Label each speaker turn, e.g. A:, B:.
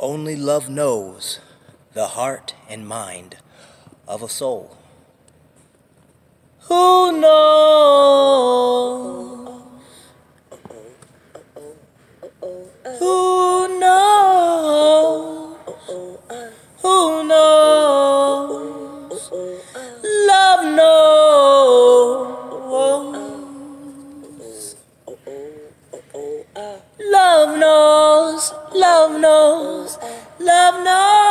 A: Only love knows the heart and mind of a soul. Who knows? Who knows? Who knows? Love knows. Love knows. Love knows. Love knows.